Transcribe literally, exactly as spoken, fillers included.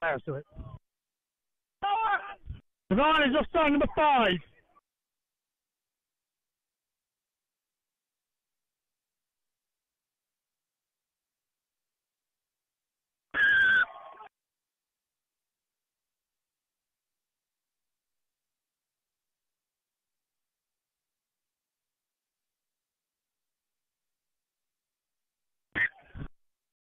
players to it. Divine is offside number five.